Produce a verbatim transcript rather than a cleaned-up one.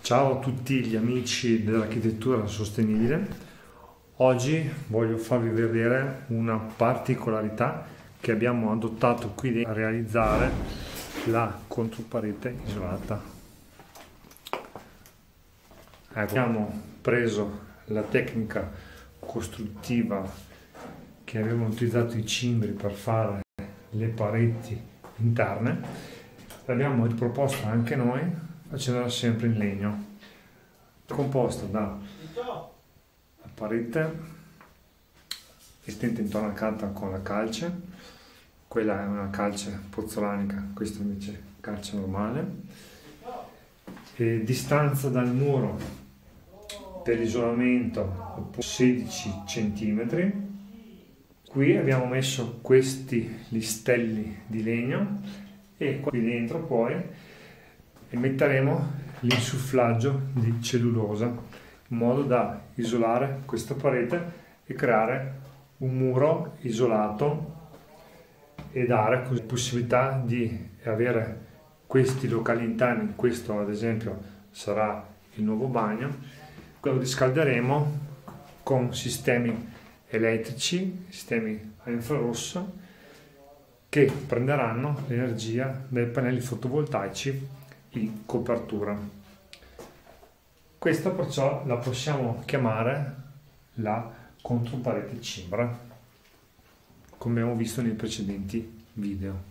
Ciao a tutti gli amici dell'architettura sostenibile. Oggi voglio farvi vedere una particolarità che abbiamo adottato qui a realizzare la controparete isolata. Ecco, abbiamo preso la tecnica costruttiva che avevano utilizzato i cimbri per fare le pareti interne, l'abbiamo riproposta anche noi facendola sempre in legno, composta da la parete esistente intonacata con la calce. Quella è una calce pozzolanica, questa invece è calce normale, e distanza dal muro per l'isolamento sedici centimetri. Qui abbiamo messo questi listelli di legno e qui dentro poi e metteremo l'insufflaggio di cellulosa in modo da isolare questa parete e creare un muro isolato e dare così la possibilità di avere questi locali interni. Questo ad esempio sarà il nuovo bagno, lo riscalderemo con sistemi elettrici, sistemi a infrarosso che prenderanno l'energia dai pannelli fotovoltaici in copertura. Questa perciò la possiamo chiamare la controparete cimbra, come abbiamo visto nei precedenti video.